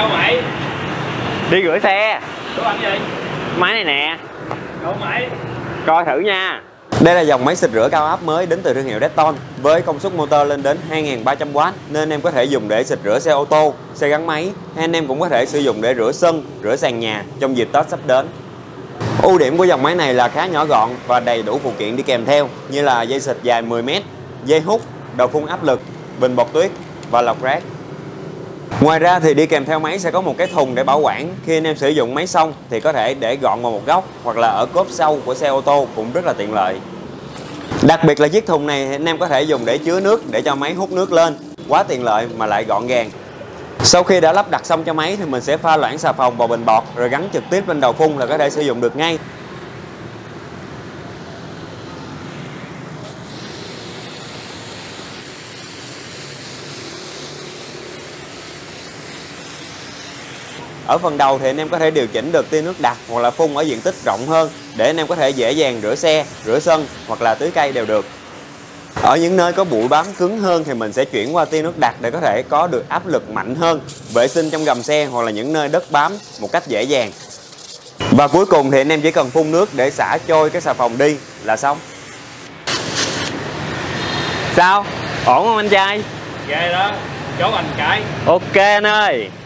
đâu mày? Đi rửa xe. Ủa làm gì? Máy này nè. Đâu mày? Coi thử nha. Đây là dòng máy xịt rửa cao áp mới đến từ thương hiệu Dettol với công suất motor lên đến 2300W nên em có thể dùng để xịt rửa xe ô tô, xe gắn máy hay anh em cũng có thể sử dụng để rửa sân, rửa sàn nhà trong dịp Tết sắp đến. Ưu điểm của dòng máy này là khá nhỏ gọn và đầy đủ phụ kiện đi kèm theo như là dây xịt dài 10m, dây hút, đầu phun áp lực, bình bọt tuyết và lọc rác. Ngoài ra thì đi kèm theo máy sẽ có một cái thùng để bảo quản. Khi anh em sử dụng máy xong thì có thể để gọn vào một góc hoặc là ở cốp sau của xe ô tô cũng rất là tiện lợi. Đặc biệt là chiếc thùng này anh em có thể dùng để chứa nước để cho máy hút nước lên. Quá tiện lợi mà lại gọn gàng. Sau khi đã lắp đặt xong cho máy thì mình sẽ pha loãng xà phòng vào bình bọt rồi gắn trực tiếp lên đầu phun là có thể sử dụng được ngay. Ở phần đầu thì anh em có thể điều chỉnh được tia nước đặc hoặc là phun ở diện tích rộng hơn để anh em có thể dễ dàng rửa xe, rửa sân hoặc là tưới cây đều được. Ở những nơi có bụi bám cứng hơn thì mình sẽ chuyển qua tia nước đặc để có thể có được áp lực mạnh hơn, vệ sinh trong gầm xe hoặc là những nơi đất bám một cách dễ dàng. Và cuối cùng thì anh em chỉ cần phun nước để xả trôi cái xà phòng đi là xong. Sao? Ổn không anh trai? Ghê đó, chốt anh cái. Ok anh ơi.